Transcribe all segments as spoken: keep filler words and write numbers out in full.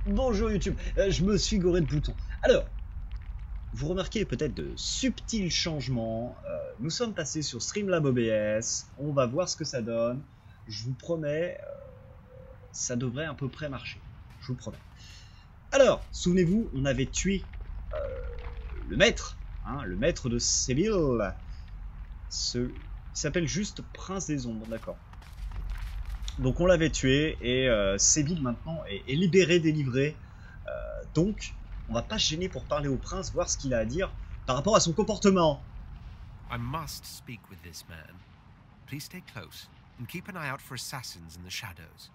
Bonjour YouTube, euh, je me suis goré de boutons. Alors, vous remarquez peut-être de subtils changements. Euh, nous sommes passés sur Streamlab O B S. On va voir ce que ça donne. Je vous promets, euh, ça devrait à peu près marcher. Je vous promets. Alors, souvenez-vous, on avait tué euh, le maître, hein, le maître de Séville. Ce... Il s'appelle juste Prince des Ombres, d'accord. Donc on l'avait tué et euh, Séville maintenant est, est libéré, délivré. Euh, donc on va pas se gêner pour parler au prince, voir ce qu'il a à dire par rapport à son comportement. I must speak with this man. Please stay close and keep an eye out for assassins in the shadows.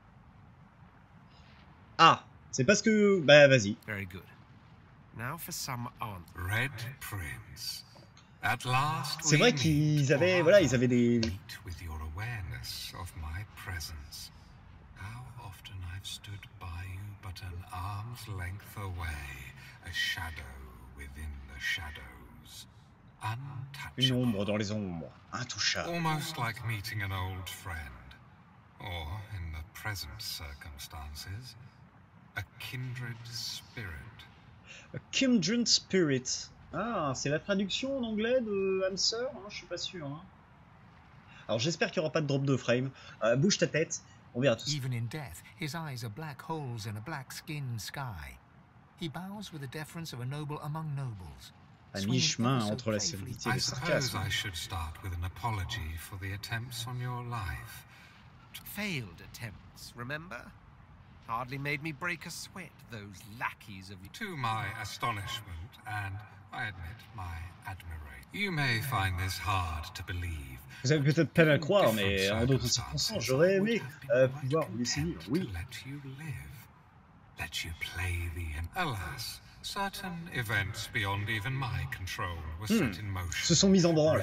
Ah, c'est parce que... Bah vas-y. Very good. Now for some answers. Red Prince. At last c'est vrai qu'ils avaient, voilà, ils avaient des... with your awareness of my presence. How often I've stood by you but an arm's length away, a shadow within the shadows. Une ombre dans les ombres, intouchable. Almost like meeting an old friend, or in the present circumstances, a kindred spirit. A kindred spirit. Ah, c'est la traduction en anglais de âme sœur, hein, je suis pas sûr. Hein. Alors j'espère qu'il n'y aura pas de drop de frame. Euh, bouge ta tête, on verra tout ça. Even in death, his eyes are black holes in a black-skinned sky. He bows with the deference of a noble among nobles. À mi-chemin entre la sévérité et le sarcasme. I suppose I should start with an apology for the attempts on your life. Failed attempts, remember? Hardly made me break a sweat, those lackeys of you. To my astonishment, and I admit my admiration, you may find this hard to believe. Vous avez peut-être peine à le croire, mais en d'autres circonstances, j'aurais aimé euh, pouvoir vous laisser vivre, oui. Let you live, let you play the... Alas, certain events beyond even my control were set in motion. Se sont mis en branle.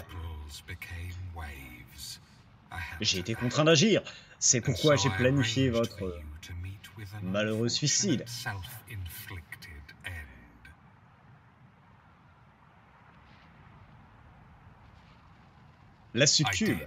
J'ai été contraint d'agir. C'est pourquoi j'ai planifié votre malheureux suicide. La succube.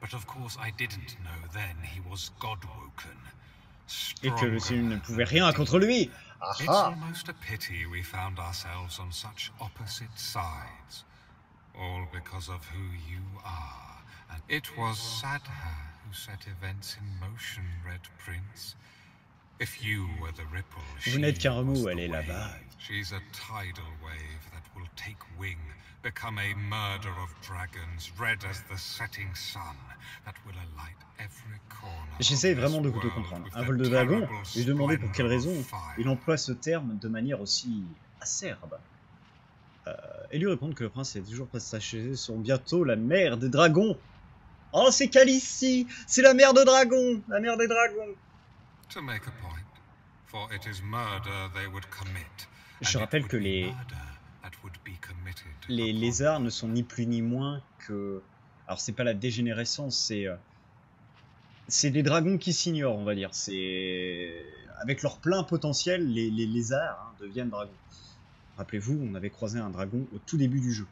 Et que le ciel ne pouvait rien contre lui. Ah It's ah. almost a pity we found ourselves on such opposite sides, all because of who you are. And it was Sadha who set events in motion, Red Prince. If you were the ripple, Vous n'êtes qu'un remous, was elle the est là-bas. wave. She's a tidal wave that will take wing, become a murder of dragons, red as the setting sun, that will alight every corner. J'essaie vraiment de, de comprendre. Un vol de dragon, lui demander pour quelle raison il emploie ce terme de manière aussi acerbe. Euh, et lui répondre que le prince est toujours passager sur bientôt la mer des dragons. Oh, c'est Khaleesi, c'est la mer de dragons, la mer des dragons. To make a point, for it is murder they would commit. Je rappelle que les, les lézards ne sont ni plus ni moins que... Alors c'est pas la dégénérescence, c'est... C'est des dragons qui s'ignorent, on va dire. C'est... Avec leur plein potentiel, les, les lézards hein, deviennent dragons. Rappelez-vous, on avait croisé un dragon au tout début du jeu.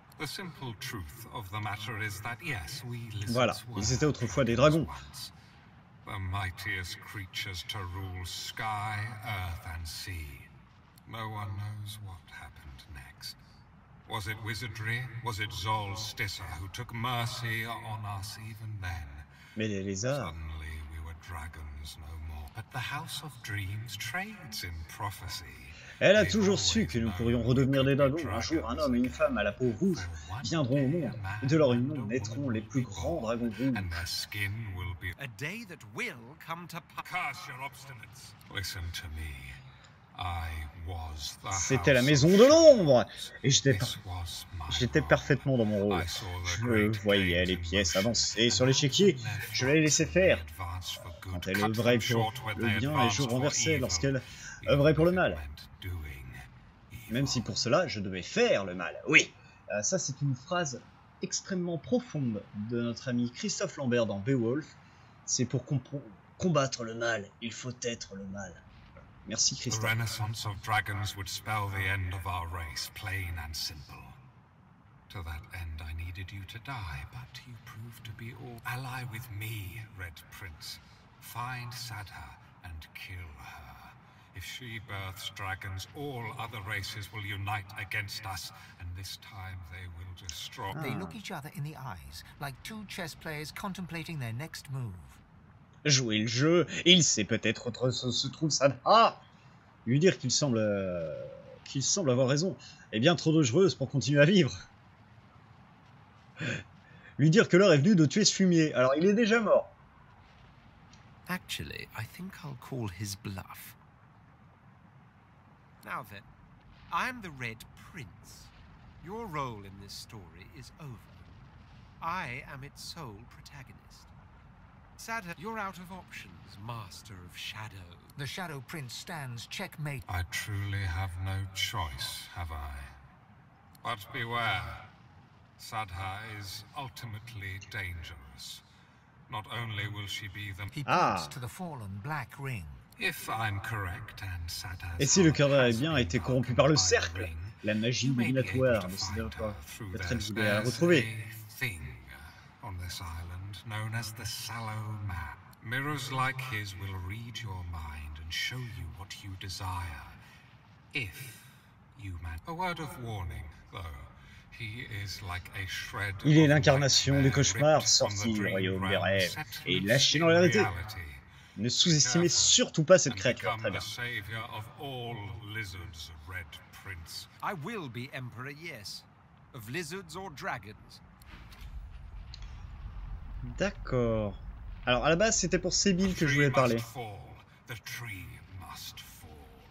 Voilà, ils étaient autrefois des dragons. The mightiest creatures to rule sky, earth and sea. No one knows what happened next. Was it wizardry? Was it Zol Stissa who took mercy on us even then? Mais les lézards... Suddenly we were dragons no more. But the House of Dreams trades in prophecy. Elle a toujours su que nous pourrions redevenir des dragons. Un jour, un homme et une femme à la peau rouge viendront au monde, et de leur union naîtront les plus grands dragons rouges. A day that will come to pass. Your obstinance. Listen to me. I was the C'était la House maison of de l'ombre, et j'étais This was my j'étais home. parfaitement dans mon rôle. I saw the Je great voyais games les in pièces motion. avancer sur l'échiquier, je les laissais faire. Advance for good. Quand elle Cut œuvrait them pour short when le they bien, et advanced je for renversais evil, lorsqu'elle even œuvrait pour le if it mal. meant doing evil. Même si pour cela, je devais faire le mal. Oui, euh, ça c'est une phrase extrêmement profonde de notre ami Christophe Lambert dans Beowulf. C'est pour combattre le mal, il faut être le mal. Merci The Christophe. renaissance of dragons would spell the end of our race, plain and simple. To that end I needed you to die, but you proved to be all ally with me, Red Prince. Find Sadha and kill her. If If she births dragons, all other races will unite against us, and this time they will destroy. They look each other in the eyes, like two chess players contemplating their next move. Jouer le jeu, il sait peut-être où se trouve Sadha. Lui dire qu'il semble, euh, qu'il semble avoir raison est bien trop dangereuse pour continuer à vivre. Lui dire que l'heure est venue de tuer ce fumier. Alors il est déjà mort. Actually, I think I'll call his bluff. Now then, I'm the Red Prince. Your role in this story is over. I am its sole protagonist. Sadha, you're out of options, Master of Shadow. The Shadow Prince stands checkmate. I truly have no choice, have I? But beware. Sadha is ultimately dangerous. Not only will she be the... He points Ah. to the fallen black ring. If I'm correct and Sadha's Et si le cœur heart eh has bien a been été broken corrompu par le by the cercle, ring, la magie you may be able divinatoire to ne find s'est pas her through peut-être those- vous allez la there's retrouver. a thing on this island known as the Sallow Map. Mirrors like his will read your mind and show you what you desire. If you man. A word of warning, though. He is like a shred Il est of l'incarnation du nightmare cauchemar ripped from the sorti du dream royaume des realm, rêves set et loose lâché dans in la réalité. reality. Ne sous-estimez surtout pas cette And créature. become Très bien. the savior of all lizards, Red Prince. I will be Emperor, yes. Of lizards or dragons. D'accord. Alors à la base c'était pour Sébil que je The voulais tree parler. must fall. The tree must fall.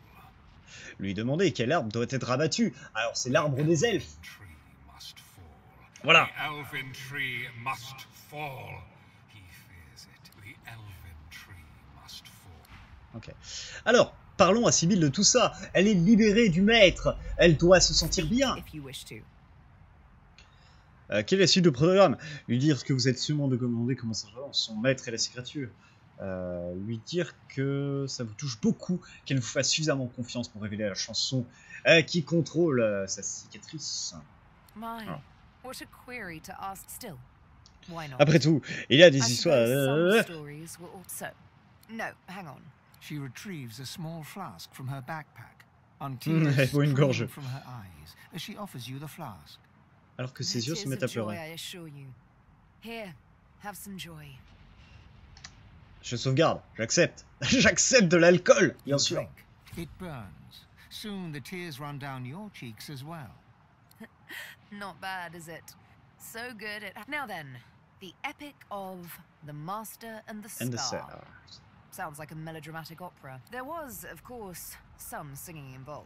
Lui demander quel arbre doit être abattu. Alors c'est l'arbre des elfes. The tree must fall. Voilà. The elven tree must fall. He fears it. The elven tree must fall. Ok. Alors, parlons à Sébil de tout ça. Elle est libérée du maître. Elle doit se sentir bien. If you wish to. Euh, quelle est la suite du programme? Lui dire que vous êtes sûrement de commander comment ça va, son maître et la créature. Euh, lui dire que ça vous touche beaucoup, qu'elle vous fasse suffisamment confiance pour révéler la chanson euh, qui contrôle euh, sa cicatrice. My, Oh. what a query to ask still. Why not? Après tout, il y a I des histoires... suppose euh, some stories were also. No, hang on. She retrieves a small flask from her backpack. On Hmm, tears elle boit une gorge. streaming from her eyes as she offers you the flask. alors que ses It yeux se is mettent a à joy, pleurer. I assure you. Here, have some joy. Je sauvegarde, j'accepte. J'accepte de l'alcool, bien You sûr. drink. It burns. Soon the tears run down your cheeks as well. Not bad, is it? So good at. Now then, the epic of the Master and the Scar. And the Scar. Sounds like a melodramatic opera. There was, of course, some singing involved.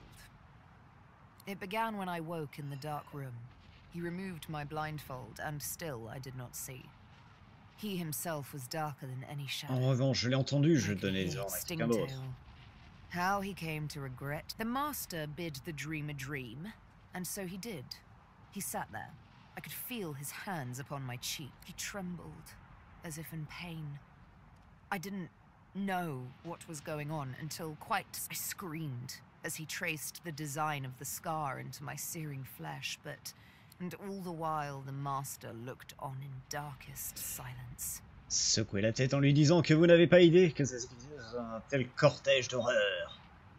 It began when I woke in the dark room. He removed my blindfold, and still I did not see. He himself was darker than any shadow. En revanche, je l'ai entendu, je I could donnais hear les it ordres à sting quelqu'un d'autre. too. How he came to regret. The master bid the dream a dream, and so he did. He sat there. I could feel his hands upon my cheek. He trembled, as if in pain. I didn't know what was going on until quite I screamed as he traced the design of the scar into my searing flesh, but... And all the while the master looked on in darkest silence. Secouez la tête en lui disant que vous n'avez pas idée que c'est un tel cortège d'horreur.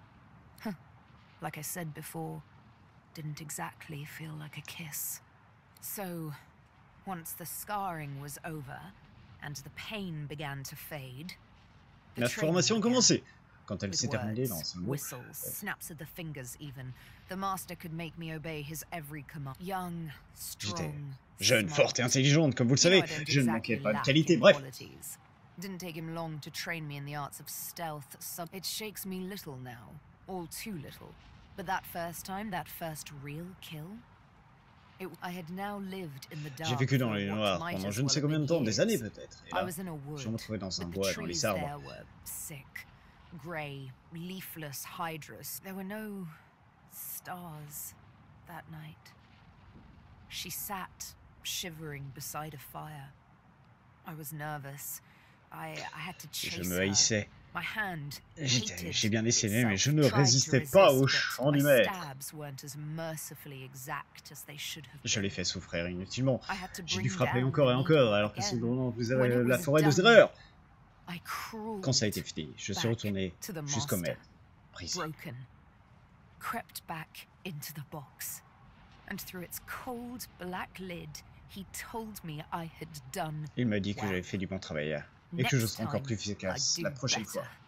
Like I said before, didn't exactly feel like a kiss. So, once the scarring was over and the pain began to fade, the La training formation a began. commencé. Quand elle With s'est terminée dans words, un mot, whistles, snaps of the fingers even, the master could make me obey his every command. Young, strong, jeune, smart. forte et intelligente, comme vous le You know savez, I don't je ne exactly manquais pas de lack qualité. in Bref, qualities. Didn't take him long to train me in the arts of stealth. Sub it shakes me little now, all too little. But that first time, that first real kill, it, I had now lived in the dark. j'ai vécu dans for les what noirs might pendant as je ne well sais have combien de been temps, des years. années peut-être. Et I là, was in a wood, je me trouvais dans un but the bois, dans les trees arbres. there were sick, grey, leafless hydras. There were no stars that night. She sat, shivering beside a fire. I was nervous. I, I had to Je chase me her. haïssais. My hand J'étais- hated J'ai bien essayé, mais itself, je ne tried to résistais pas resist, au but chant my du maître. stabs weren't as mercifully exact as they should have Je been. l'ai fait souffrir inutilement. I had to J'ai bring dû frapper down encore et the encore, needle alors que again. c'est vraiment vous When avez it la was forêt des done, erreurs. I crawled Quand ça a été fini, je suis back retourné to the jusqu'au master. maître. brisé. broken, crept back into the box, and through its cold black lid, he told me I had done Il m'a dit que well. j'avais fait du bon travail et que je Next serai encore time, plus efficace I'd la do prochaine better. fois.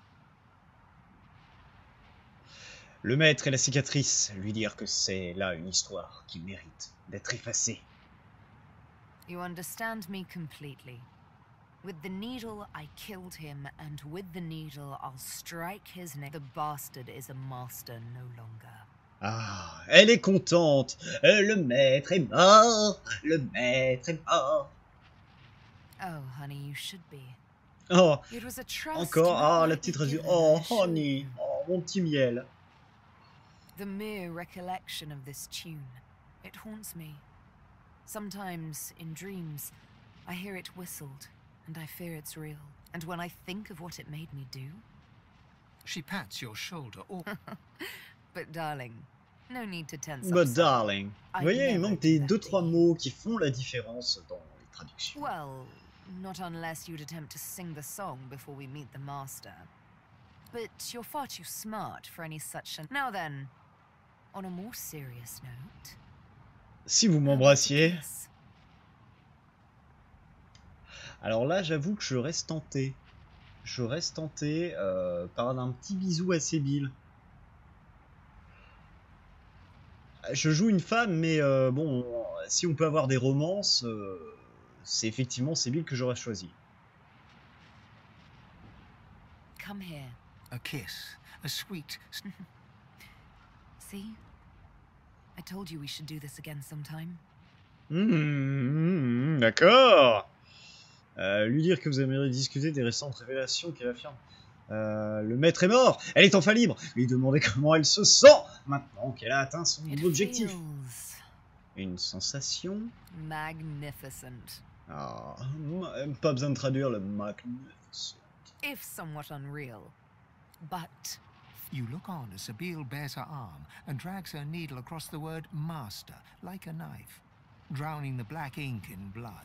Le maître et la cicatrice, lui dire que c'est là une histoire qui mérite d'être effacée. You understand me completely. With the needle, I killed him, and with the needle, I'll strike his neck. The bastard is a master no longer. Ah, elle est contente. Euh, Le maître est mort. Le maître est mort. Oh, honey, you should be. Oh, It was a trust encore. not Ah, la lightly petite résu. given, Oh, I assure honey. you. Oh, mon petit miel. The mere recollection of this tune, it haunts me. Sometimes, in dreams, I hear it whistled, and I fear it's real. And when I think of what it made me do... She pats your shoulder. Or But darling, no need to tense up. But so. darling. I Vous voyez, il never manque do des that deux to trois you. mots qui font la différence dans les traductions. Well, not unless you'd attempt to sing the song before we meet the master. But you're far too smart for any such... An now then, on a more serious note... Si vous how about a m'embrassiez. kiss? Alors là, j'avoue que je reste tenté. Je reste tenté euh, par un petit bisou à Sébille. Je joue une femme, mais euh, bon, si on peut avoir des romances, euh, c'est effectivement Sébille que j'aurais choisi. Come here. a kiss, a sweet... See? I told you we should do this again sometime. Mmh, d'accord. Euh, lui dire que vous aimeriez discuter des récentes révélations qu'elle affirme. Euh, le maître est mort, elle est enfin libre. Lui demander comment elle se sent maintenant qu'elle a atteint son It objectif. feels Une sensation. magnificent, Ah, m- pas besoin de traduire le magnificent. if somewhat unreal. But You look on as Sabine bares her arm and drags her needle across the word master, like a knife, drowning the black ink in blood.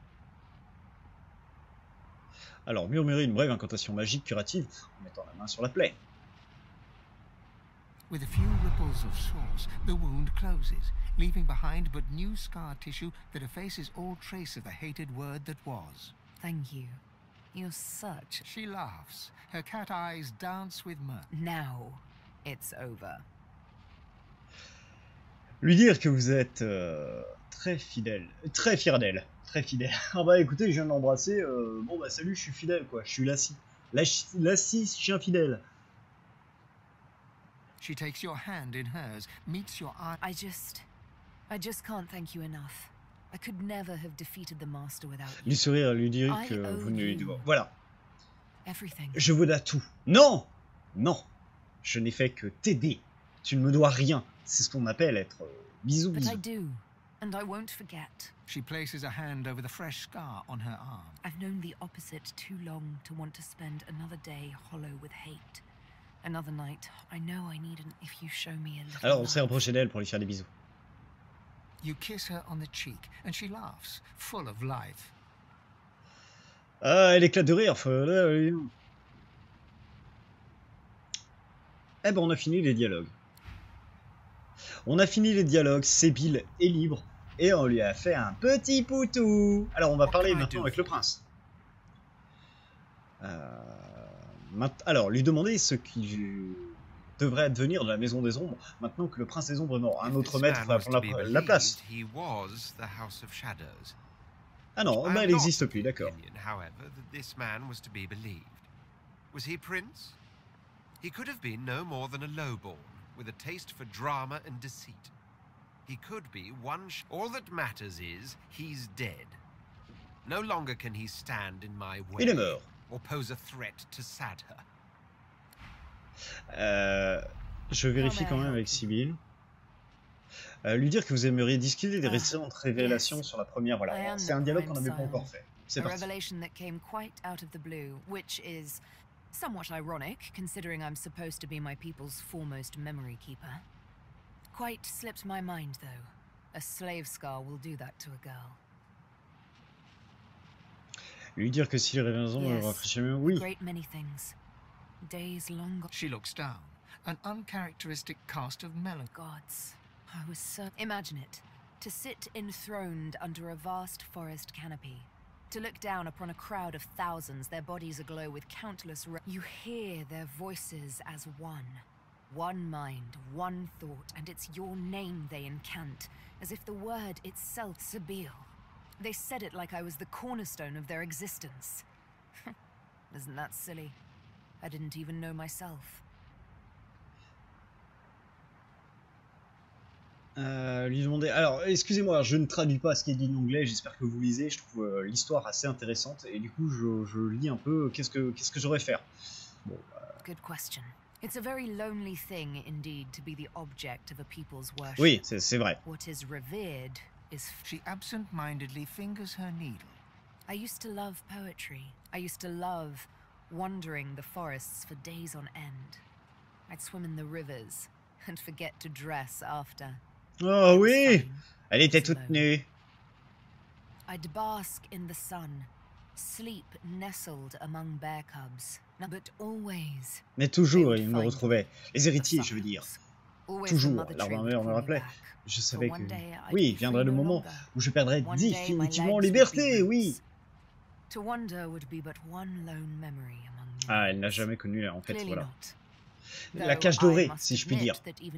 Alors, murmurer une brève incantation magique curative en mettant la main sur la plaie. With a few ripples of sauce, the wound closes, leaving behind but new scar tissue that effaces all trace of the hated word that was. thank you. You're such... She laughs. Her cat eyes dance with mirth. Now, it's over. Lui dire que vous êtes euh, très fidèle, très fier d'elle, très fidèle. Ah bah écoutez, je viens de l'embrasser, euh, bon bah salut, je suis fidèle quoi, je suis Lassie. Lassie, Lassie, chien fidèle. She takes your hand in hers, meets your eye. I just... I just can't thank you enough. I could never have defeated the master without you. Lui sourire, lui dire I que owe vous ne lui you. devez... Voilà, Everything. je vous dois tout. Non, non, je n'ai fait que t'aider. Tu ne me dois rien. C'est ce qu'on appelle être euh, bisou But I bisou. do, and I won't forget. She places a hand over the fresh scar on her arm. I've known the opposite too long to want to spend another day hollow with hate. Another night, I know I need an if you show me a little Alors on s'est love. rapproché d'elle pour lui faire des bisous. You kiss her on the cheek, and she laughs, full of life. Ah, elle éclate de rire. faut- là, oui. Eh ben, on a fini les dialogues. On a fini les dialogues. Sébille est libre et on lui a fait un petit poutou. Alors, on va What parler can I maintenant do avec le for you? prince. Euh, maint- Alors, lui demander ce qui devrait advenir de la maison des ombres maintenant que le prince des ombres est mort. Un If autre this maître man va was to prendre be la, la place. believed, He was the House of Shadows. Ah non, I bah, am elle not n'existe of plus, the d'accord. opinion, however, that this man was to be believed. Was he prince? He could have been no more than a lowborn, with a taste for drama and deceit. He could be one sh- all that matters is, he's dead. No longer can he stand in my way, Il est mort. or pose a threat to Sadher. Euh, je vérifie quand même avec Sybille. Euh, lui dire que vous aimeriez discuter des Ah, récentes révélations yes. sur la première. I Voilà, am c'est un the dialogue qu'on prime n'avait pas sire. encore fait. C'est A parti. revelation that came quite out of the blue, which is somewhat ironic, considering I'm supposed to be my people's foremost memory keeper. Quite slipped my mind, though. A slave scar will do that to a girl. Lui dire que si les révélations Yes. rafraîchissent mieux, oui. Great many things. Days long. She looks down. an uncharacteristic cast of melancholy. Gods, I was so... Imagine it. To sit enthroned under a vast forest canopy. To look down upon a crowd of thousands, their bodies aglow with countless... You hear their voices as one. One mind, one thought, and it's your name they incant, as if the word itself, Sabille. They said it like I was the cornerstone of their existence. Isn't that silly? I didn't even know myself. Euh, lui demander... Alors, excusez-moi, je ne traduis pas ce qui est dit en anglais, j'espère que vous lisez, je trouve euh, l'histoire assez intéressante, et du coup, je, je lis un peu qu'est-ce que, qu'est-ce que j'aurais faire. Bon, euh... Good question. It's a very lonely thing indeed to be the object of a people's worship. Oui, c'est, c'est vrai. What is revered is... She absent-mindedly fingers her needle. I used to love poetry. I used to love wandering the forests for days on end. I'd swim in the rivers and forget to dress after. Oh oui, elle était toute nue. I'd bask in the sun, sleep nestled among bear cubs, but always. Mais toujours, il me retrouvait. Les héritiers, je veux dire. Toujours, l'arbre mère me rappelait. Je savais que... Oui, viendrait le moment où je perdrais définitivement en liberté, oui. Ah, elle n'a jamais connu, en fait, voilà. La cage dorée, si je puis dire.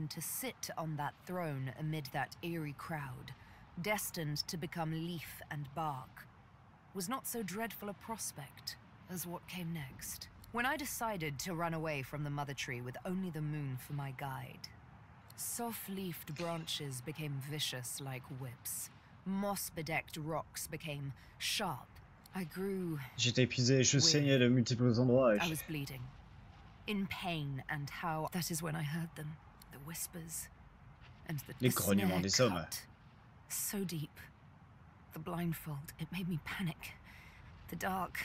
Destined to become leaf and bark, was not so dreadful a prospect as what came next. When I decided to run away from the mother tree with only the moon for my guide, soft-leafed branches became vicious like whips. Moss-bedecked rocks became sharp. I grew... J'étais épuisé, je saignais de multiples endroits. I was bleeding. In pain, and how... That is when I heard them. The whispers. And the, Les the grognements des hommes. cut. So deep. The blindfold, it made me panic. The dark.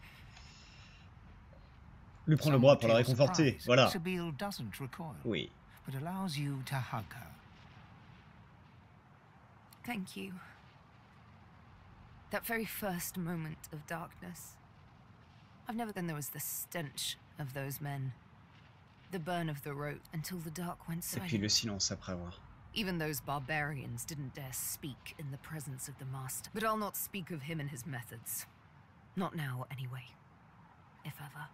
Lui prend le bras pour la réconforter, voilà. Sabille doesn't recoil, oui. But allows you to hug her. Thank you. That very first moment of darkness. I've never... Then there was the stench of those men. The burn of the rope until the dark went silent. Et puis le silence après avoir. Even those barbarians didn't dare speak in the presence of the master. But I'll not speak of him and his methods. Not now, anyway. If ever.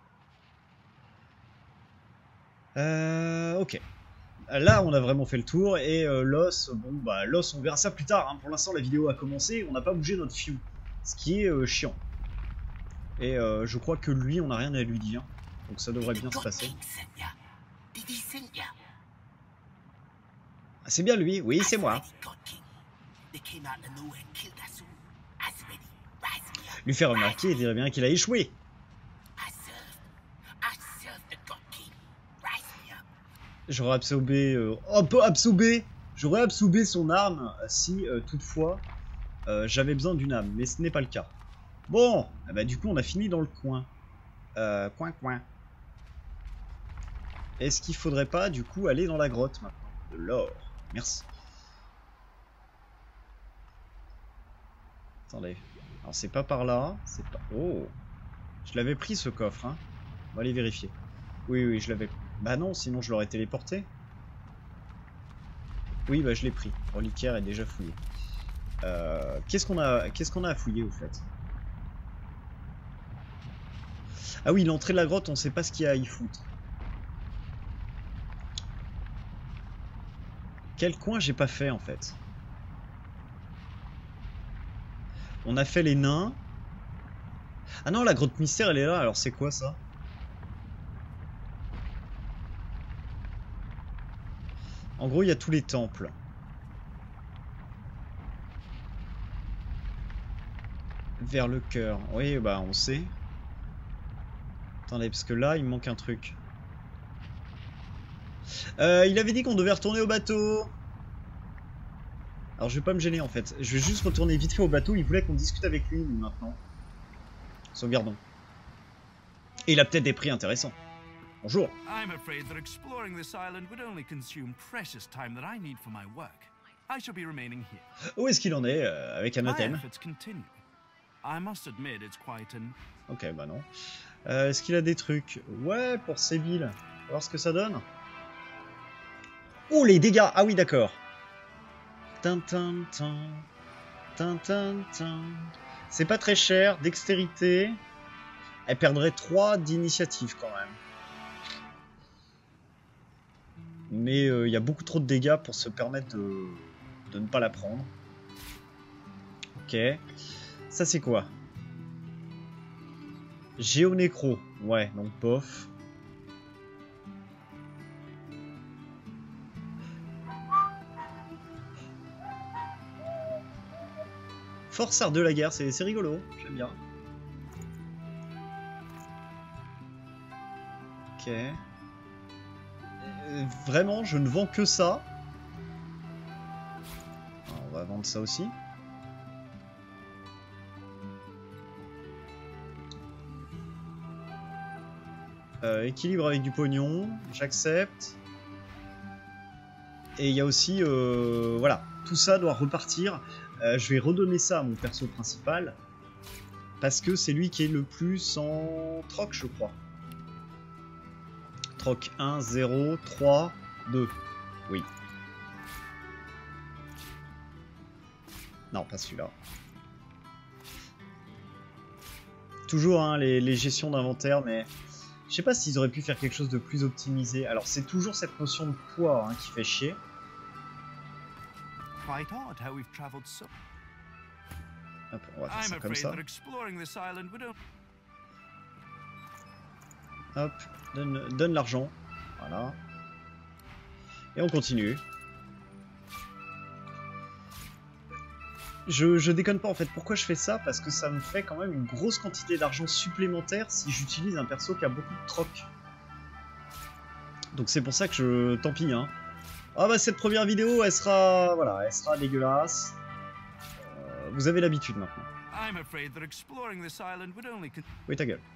Euh, ok. Là, on a vraiment fait le tour. Et euh, l'os, bon, bah, l'os, on verra ça plus tard. Hein. Pour l'instant, la vidéo a commencé. On n'a pas bougé notre fiou. Ce qui est euh, chiant. Et euh, je crois que lui, on n'a rien à lui dire. Donc ça devrait bien se passer. C'est bien lui, oui, c'est moi. Lui faire remarquer et dire bien qu'il a échoué. J'aurais absorbé... Euh, oh, peu absorbé J'aurais absorbé son arme si, euh, toutefois, euh, j'avais besoin d'une âme. Mais ce n'est pas le cas. Bon, eh ben, du coup, on a fini dans le coin. Euh, coin, coin. Est-ce qu'il faudrait pas, du coup, aller dans la grotte maintenant? De l'or. Merci. Attendez. Alors c'est pas par là. C'est pas... Oh. Je l'avais pris ce coffre. Hein. On va aller vérifier. Oui, oui, je l'avais... Bah non, sinon je l'aurais téléporté. Oui, bah je l'ai pris. Reliquaire est déjà fouillé. Euh, Qu'est-ce qu'on a... Qu'est-ce qu'on a à fouiller au fait? Ah oui, l'entrée de la grotte, on sait pas ce qu'il y a à y foutre. Quel coin j'ai pas fait en fait? On a fait les nains. Ah non, la grotte mystère elle est là, alors c'est quoi ça? En gros, il y a tous les temples. Vers le cœur. Oui, bah on sait. Attendez, parce que là, il me manque un truc. Euh, il avait dit qu'on devait retourner au bateau. Alors je vais pas me gêner en fait. Je vais juste retourner vite fait au bateau. Il voulait qu'on discute avec lui maintenant. Sauvegardons. Et il a peut-être des prix intéressants. Bonjour. I'm afraid that exploring this island would only consume precious time that I need for my work. I shall be remaining here. Où est-ce qu'il en est euh, avec Anathème? I must admit it's quite an... Ok, bah non. Euh, est-ce qu'il a des trucs? Ouais, pour Séville. On va voir ce que ça donne. Oh, les dégâts. Ah oui, d'accord. C'est pas très cher. Dextérité. Elle perdrait trois d'initiative quand même. Mais il euh, y a beaucoup trop de dégâts pour se permettre de, de ne pas la prendre. Ok. Ça c'est quoi? Géonécro. Ouais, donc bof. Forçard de la guerre, c'est rigolo. J'aime bien. Ok. Euh, vraiment, je ne vends que ça. Alors, on va vendre ça aussi. Euh, équilibre avec du pognon, j'accepte. Et il y a aussi, euh, voilà, tout ça doit repartir. Euh, je vais redonner ça à mon perso principal. Parce que c'est lui qui est le plus en troc, je crois. Troc un, zéro, trois, deux. Oui. Non, pas celui-là. Toujours hein, les, les gestions d'inventaire, mais je sais pas s'ils auraient pu faire quelque chose de plus optimisé. Alors c'est toujours cette notion de poids hein, qui fait chier. Hop, on va faire ça comme ça. Hop, donne, donne l'argent. Voilà. Et on continue. Je, je déconne pas en fait. Pourquoi je fais ça? Parce que ça me fait quand même une grosse quantité d'argent supplémentaire si j'utilise un perso qui a beaucoup de troc. Donc c'est pour ça que je... Tant pis hein. Ah bah cette première vidéo elle sera... Voilà, elle sera dégueulasse. Euh, vous avez l'habitude maintenant. Oui ta gueule.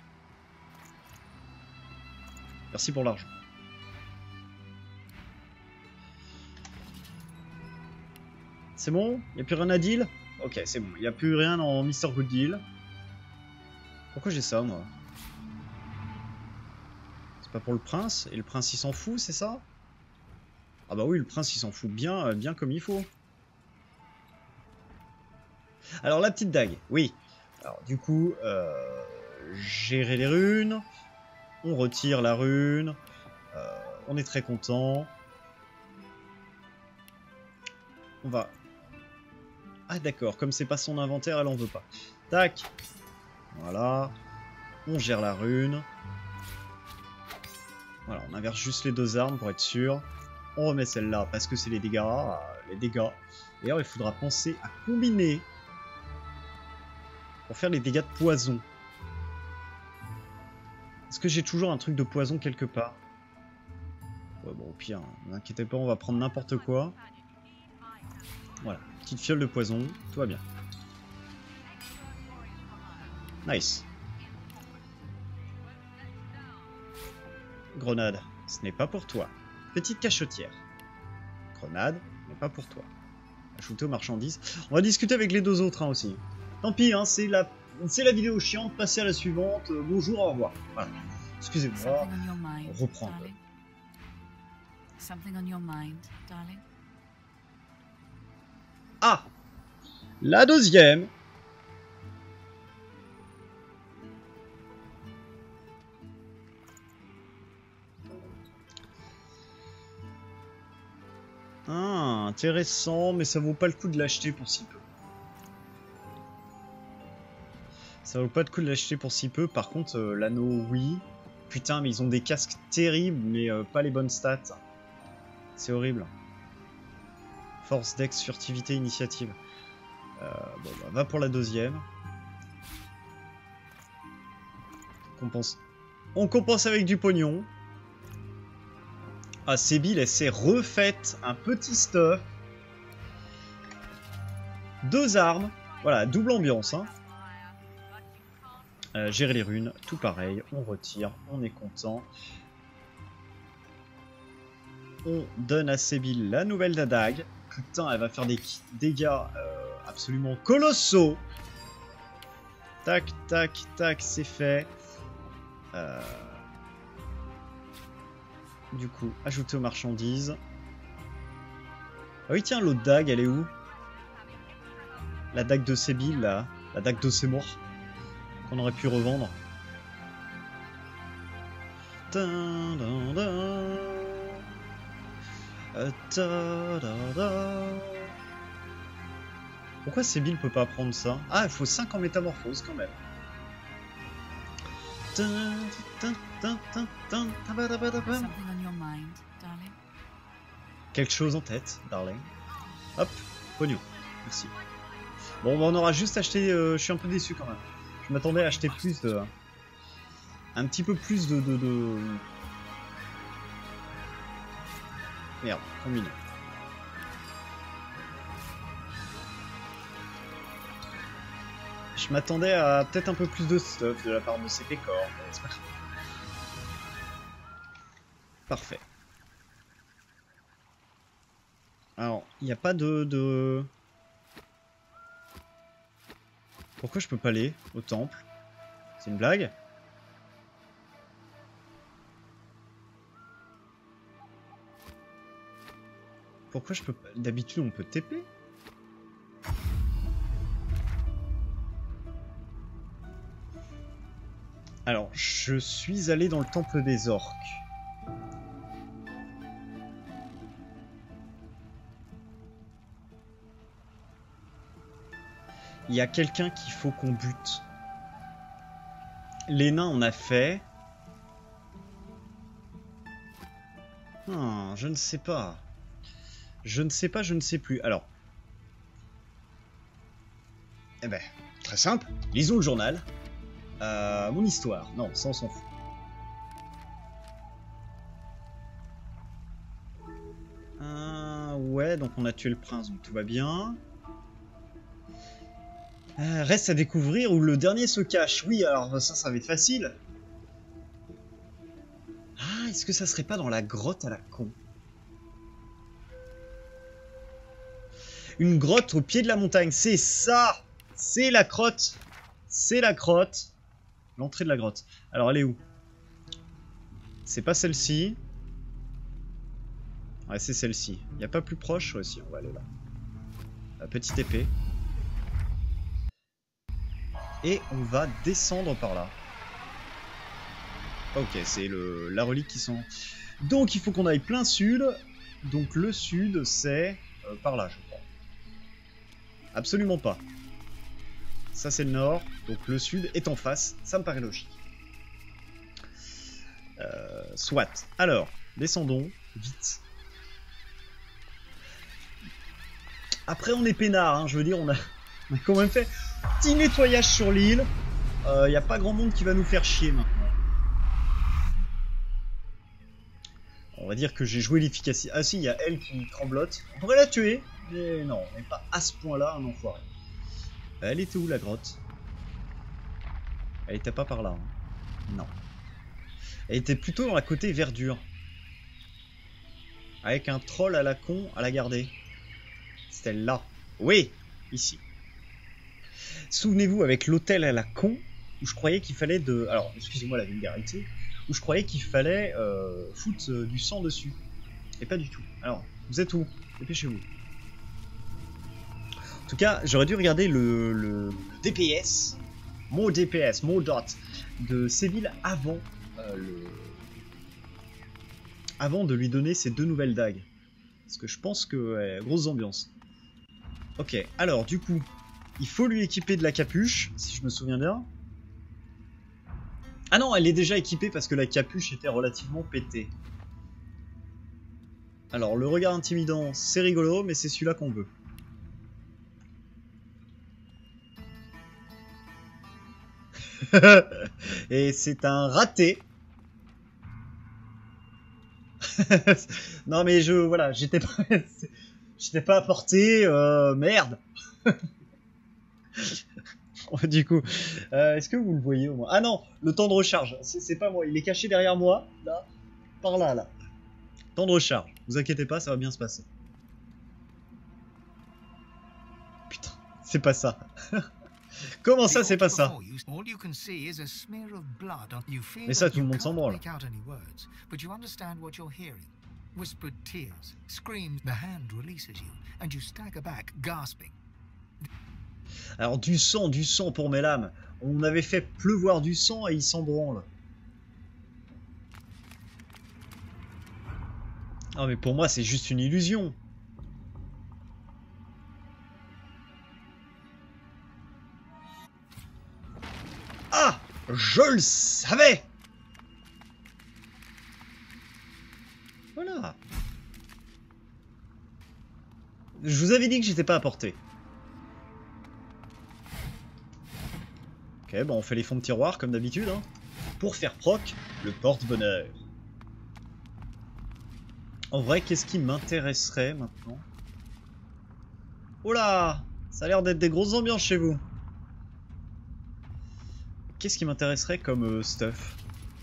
Merci pour l'argent. C'est bon? Il n'y a plus rien à deal? Ok, c'est bon. Il n'y a plus rien dans Mister Good Deal. Pourquoi j'ai ça, moi? C'est pas pour le prince? Et le prince, il s'en fout, c'est ça? Ah bah oui, le prince, il s'en fout bien, bien comme il faut. Alors, la petite dague, oui. Alors, du coup, euh, gérer les runes. On retire la rune. Euh, on est très content. On va... Ah d'accord, comme c'est pas son inventaire, elle en veut pas. Tac. Voilà. On gère la rune. Voilà, on inverse juste les deux armes pour être sûr. On remet celle-là parce que c'est les dégâts. Les dégâts. D'ailleurs, il faudra penser à combiner pour faire les dégâts de poison. Est-ce que j'ai toujours un truc de poison quelque part? Ouais, bon, au pire, ne vous inquiétez pas, on va prendre n'importe quoi. Voilà, petite fiole de poison, tout va bien. Nice. Grenade, ce n'est pas pour toi. Petite cachetière. Grenade, ce n'est pas pour toi. Ajouter aux marchandises. On va discuter avec les deux autres hein, aussi. Tant pis, hein, c'est la, c'est la vidéo chiante. Passez à la suivante. Euh, bonjour, au revoir. Voilà. Excusez-moi. On reprend. Ah, la deuxième. Ah, intéressant, mais ça vaut pas le coup de l'acheter pour si peu. Ça vaut pas le coup de l'acheter pour si peu. Par contre, euh, l'anneau, oui. Putain, mais ils ont des casques terribles, mais euh, pas les bonnes stats. C'est horrible. Force, dex, furtivité, initiative. Euh, bon, bah, va pour la deuxième. Compense. On compense avec du pognon. Ah, Sébil, elle s'est refaite un petit stuff. Deux armes. Voilà, double ambiance. Hein. Euh, gérer les runes, tout pareil. On retire, on est content. On donne à Sébil la nouvelle dague. Putain, elle va faire des dégâts euh, absolument colossaux. Tac, tac, tac, c'est fait. Euh... Du coup, ajouter aux marchandises. Ah oui, tiens, l'autre dague, elle est où? La dague de Sébil, là. La dague de Sémor. Qu'on aurait pu revendre. Dun, dun, dun. Euh, da, da, da. Pourquoi Sébil peut pas prendre ça? Ah, il faut cinq en métamorphose quand même. Dun, dun, dun, dun, dun, dun, dun, dun, dun. Something on your mind, darling? Quelque chose en tête, darling. Hop, pognon. Merci. Bon, bah, on aura juste acheté... Euh, je suis un peu déçu quand même. Je m'attendais à acheter plus de... Un petit peu plus de... de, de... Merde, combiné. Je m'attendais à peut-être un peu plus de stuff de la part de C P Corp. Parfait. Alors, il n'y a pas de, de... Pourquoi je peux pas aller au temple? C'est une blague? Pourquoi je peux pas... D'habitude, on peut T P? Alors, je suis allé dans le temple des orques. Il y a quelqu'un qu'il faut qu'on bute. Les nains, on a fait. Ah, je ne sais pas. Je ne sais pas, je ne sais plus. Alors. Eh ben, très simple. Lisons le journal. Euh, mon histoire. Non, ça on s'en fout. Euh, ouais, donc on a tué le prince, donc tout va bien. Euh, reste à découvrir où le dernier se cache. Oui, alors ça, ça va être facile. Ah, est-ce que ça serait pas dans la grotte à la con? Une grotte au pied de la montagne, c'est ça! C'est la grotte! C'est la grotte! L'entrée de la grotte. Alors, elle est où? C'est pas celle-ci. Ouais, c'est celle-ci. Il n'y a pas plus proche? Ouais, si, on va aller là. La petite épée. Et on va descendre par là. Ok, c'est le la relique qui sont... Donc, il faut qu'on aille plein sud. Donc, le sud, c'est euh, par là, je crois. Absolument pas. Ça, c'est le nord. Donc, le sud est en face. Ça me paraît logique. Euh, soit. Alors, descendons vite. Après, on est peinard. Hein, je veux dire, on a, on a quand même fait un petit nettoyage sur l'île. Il euh, n'y a pas grand monde qui va nous faire chier maintenant. On va dire que j'ai joué l'efficacité. Ah si, il y a elle qui tremblote. On pourrait la tuer. Mais non, on n'est pas à ce point-là un enfoiré. Elle était où la grotte? Elle était pas par là. Hein. Non. Elle était plutôt dans la côté verdure. Avec un troll à la con à la garder. C'était là. Oui, ici. Souvenez-vous, avec l'hôtel à la con, où je croyais qu'il fallait de... Alors, excusez-moi la vulgarité. Où je croyais qu'il fallait euh, foutre euh, du sang dessus. Et pas du tout. Alors, vous êtes où? Dépêchez-vous. En tout cas, j'aurais dû regarder le, le D P S, mon D P S, mon dot de Sébil avant, euh, le... avant de lui donner ces deux nouvelles dagues. Parce que je pense que ouais, grosse ambiance. Ok, alors du coup, il faut lui équiper de la capuche, si je me souviens bien. Ah non, elle est déjà équipée parce que la capuche était relativement pétée. Alors, le regard intimidant, c'est rigolo, mais c'est celui-là qu'on veut. Et c'est un raté. Non mais je voilà, j'étais pas j'étais pas à portée, euh, merde. Du coup, euh, est-ce que vous le voyez au moins? Ah non, le temps de recharge, c'est pas moi, il est caché derrière moi, là, par là, là. Temps de recharge, vous inquiétez pas, ça va bien se passer. Putain, c'est pas ça. Comment ça, c'est pas ça? Mais ça, tout le monde s'en branle. Whispered tears, screams, the hand releases you, and you stagger back, gasping. Alors du sang, du sang pour mes lames. On avait fait pleuvoir du sang et il s'en branle. Ah mais pour moi c'est juste une illusion. Ah, je le savais. Voilà. Je vous avais dit que j'étais pas à portée. Ok, bon on fait les fonds de tiroir comme d'habitude, hein, pour faire proc le porte-bonheur. En vrai, qu'est-ce qui m'intéresserait maintenant? Oh là, ça a l'air d'être des grosses ambiances chez vous. Qu'est-ce qui m'intéresserait comme euh, stuff?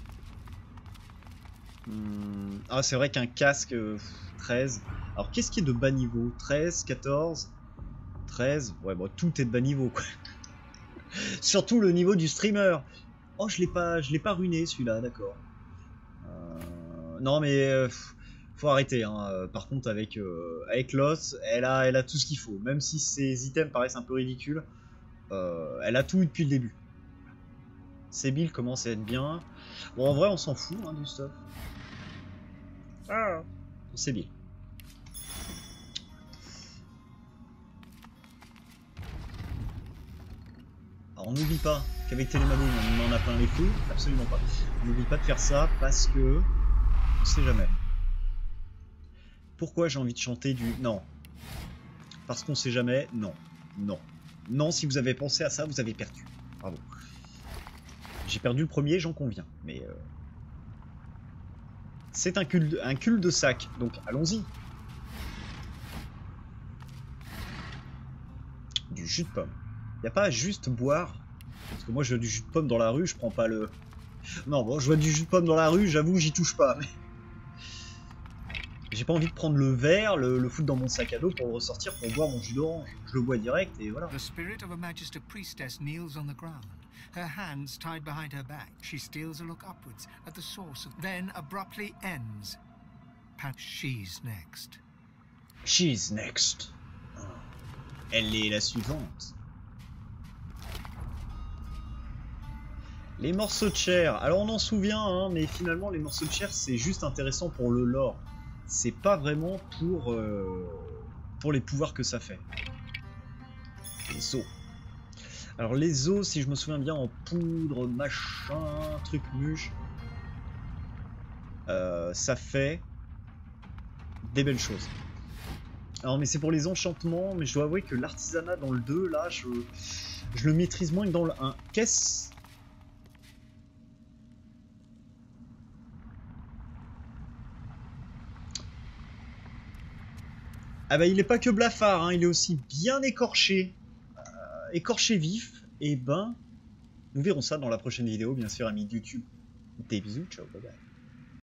hmm. Ah, c'est vrai qu'un casque euh, treize. Alors, qu'est-ce qui est de bas niveau? treize, quatorze, treize. Ouais, bon, tout est de bas niveau, quoi. Surtout le niveau du streamer. Oh, je l'ai pas, je l'ai pas ruiné celui-là, d'accord. Euh... Non, mais euh, faut arrêter. Hein. Par contre, avec euh, avec Lost, elle a, elle a tout ce qu'il faut. Même si ses items paraissent un peu ridicules, euh, elle a tout eu depuis le début. Ses builds commencent à être bien. Bon, en vrai, on s'en fout hein, du stuff. Ah, c'est builds. Alors, on n'oublie pas qu'avec Télémaboum, on en a plein les couilles. Absolument pas. On n'oublie pas de faire ça parce que on sait jamais. Pourquoi j'ai envie de chanter du non? Parce qu'on sait jamais. Non, non, non. Si vous avez pensé à ça, vous avez perdu. Bravo. J'ai perdu le premier, j'en conviens. Mais euh... c'est un cul, un cul de sac. Donc allons-y. Du jus de pomme. Y a pas à juste boire. Parce que moi je vois du jus de pomme dans la rue, je prends pas le. Non, bon, je vois du jus de pomme dans la rue, j'avoue, j'y touche pas. Mais... j'ai pas envie de prendre le verre, le, le foutre dans mon sac à dos pour le ressortir pour boire mon jus d'orange. Je le bois direct et voilà. The spirit of a Magister priestess kneels on the ground, her hands tied behind her back. She steals a look upwards at the source, of, then abruptly ends. Pat, she's next. She's next. Elle est la suivante. Les morceaux de chair. Alors on en souvient, hein, mais finalement les morceaux de chair c'est juste intéressant pour le lore. C'est pas vraiment pour, euh, pour les pouvoirs que ça fait. Les os. Alors les os, si je me souviens bien, en poudre, machin, truc muche, euh, ça fait des belles choses. Alors mais c'est pour les enchantements, mais je dois avouer que l'artisanat dans le deux, là, je, je le maîtrise moins que dans le un. Qu'est-ce... Ah bah il est pas que blafard, hein, il est aussi bien écorché, euh, écorché vif, et ben, nous verrons ça dans la prochaine vidéo, bien sûr, amis de YouTube. Des bisous, ciao, bye bye.